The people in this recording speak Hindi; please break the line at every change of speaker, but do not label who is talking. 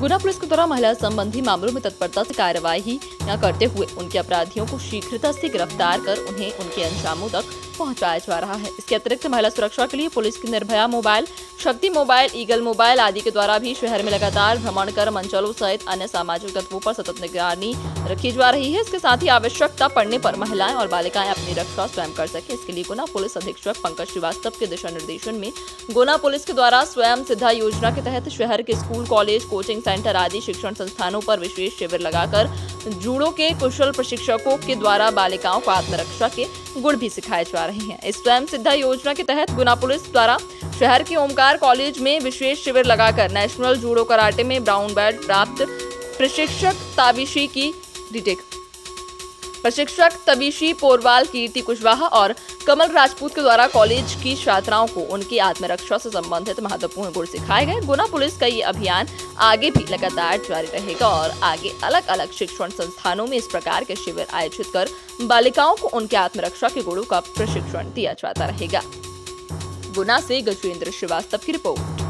गुना पुलिस के द्वारा महिला संबंधी मामलों में तत्परता से कार्यवाही करते हुए उनके अपराधियों को शीघ्रता से गिरफ्तार कर उन्हें उनके अंजामों तक पहुंचाया जा रहा है। इसके अतिरिक्त महिला सुरक्षा के लिए पुलिस की Nirbhaya mobile, Shakti mobile, eagle mobile आदि के द्वारा भी शहर में लगातार भ्रमण कर मंचलों सहित अन्य सामाजिक तत्वों पर सतत निगरानी रखी जा रही है। इसके साथ ही आवश्यकता पड़ने पर महिलाएं और बालिकाएं अपनी रक्षा स्वयं कर सके, इसके लिए गुना पुलिस अधीक्षक पंकज श्रीवास्तव के दिशा निर्देशन में गुना पुलिस के द्वारा स्वयं सिद्धा योजना के तहत शहर के स्कूल, कॉलेज, कोचिंग सेंटर आदि शिक्षण संस्थानों पर विशेष शिविर लगाकर जूडो के कुशल प्रशिक्षकों के द्वारा बालिकाओं को आत्मरक्षा के गुण भी सिखाए जा रहे हैं। इस स्वयं सिद्धा योजना के तहत गुना पुलिस द्वारा शहर के ओमकार कॉलेज में विशेष शिविर लगाकर नेशनल जूडो कराटे में ब्राउन बेल्ट प्राप्त प्रशिक्षक तबीशी पोरवाल, कीर्ति कुशवाहा और कमल राजपूत के द्वारा कॉलेज की छात्राओं को उनकी आत्मरक्षा से संबंधित महत्वपूर्ण गुण सिखाए गए। गुना पुलिस का ये अभियान आगे भी लगातार जारी रहेगा और आगे अलग अलग शिक्षण संस्थानों में इस प्रकार के शिविर आयोजित कर बालिकाओं को उनके आत्मरक्षा के गुणों का प्रशिक्षण दिया जाता रहेगा। गुना से गजेंद्र श्रीवास्तव की रिपोर्ट।